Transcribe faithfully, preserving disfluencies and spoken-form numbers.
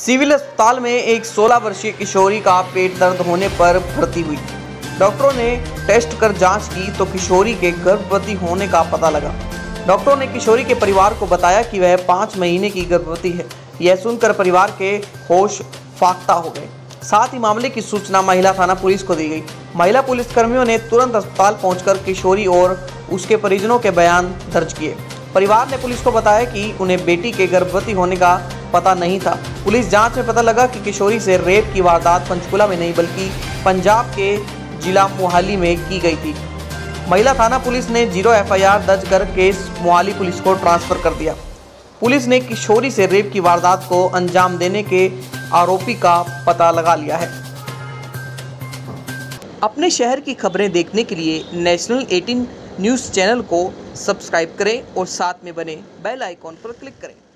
Civil अस्पताल में एक सोलह वर्षीय किशोरी का पेट दर्द होने पर भर्ती हुई। डॉक्टरों ने टेस्ट कर जांच की तो किशोरी के गर्भवती होने का पता लगा। डॉक्टरों ने किशोरी के परिवार को बताया कि वह पाँच महीने की गर्भवती है। यह सुनकर परिवार के होश फाख्ता हो गए। साथ ही मामले की सूचना महिला थाना पुलिस को दी गई। महिला पुलिस कर्मियों ने तुरंत अस्पताल पहुंचकर किशोरी और उसके परिजनों के बयान दर्ज किए। परिवार ने पुलिस को बताया कि उन्हें बेटी के गर्भवती होने का पता नहीं था। पुलिस जांच में पता लगा कि किशोरी से रेप की वारदात पंचकुला में नहीं बल्कि पंजाब के जिला मोहाली में की गई थी। महिला थाना पुलिस ने जीरो एफ आई आर दर्ज कर केस मोहाली पुलिस को ट्रांसफर कर दिया। पुलिस ने किशोरी से रेप की वारदात को अंजाम देने के आरोपी का पता लगा लिया है। अपने शहर की खबरें देखने के लिए नेशनल अठारह न्यूज़ चैनल को सब्सक्राइब करें और साथ में बने बेल आइकॉन पर क्लिक करें।